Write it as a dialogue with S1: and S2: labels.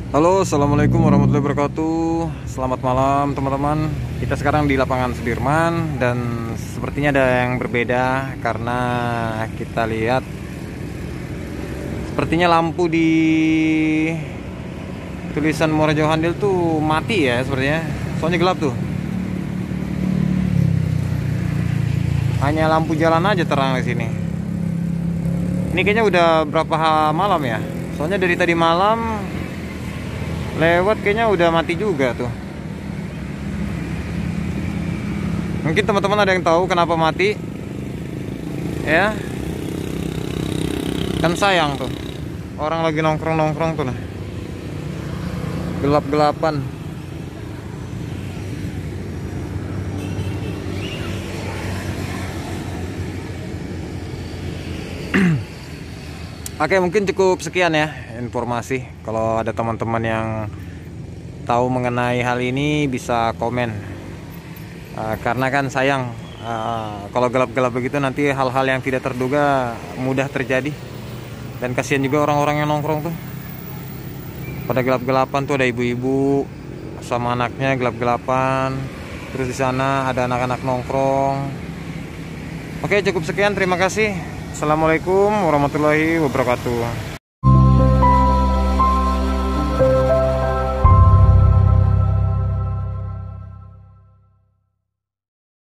S1: Halo, assalamualaikum warahmatullahi wabarakatuh. Selamat malam teman-teman. Kita sekarang di lapangan Sudirman dan sepertinya ada yang berbeda karena kita lihat sepertinya lampu di tulisan Muara Johannil tuh mati ya sepertinya. Soalnya gelap tuh. Hanya lampu jalan aja terang di sini. Ini kayaknya udah berapa malam ya? Soalnya dari tadi malam lewat kayaknya udah mati juga tuh. Mungkin teman-teman ada yang tahu kenapa mati? Ya, kan sayang tuh. Orang lagi nongkrong-nongkrong tuh nah. Gelap-gelapan. Oke, mungkin cukup sekian ya informasi. Kalau ada teman-teman yang tahu mengenai hal ini bisa komen. Karena kan sayang kalau gelap-gelap begitu nanti hal-hal yang tidak terduga mudah terjadi. Dan kasihan juga orang-orang yang nongkrong tuh. Pada gelap-gelapan tuh ada ibu-ibu sama anaknya gelap-gelapan. Terus di sana ada anak-anak nongkrong. Oke, cukup sekian. Terima kasih. Assalamualaikum warahmatullahi wabarakatuh.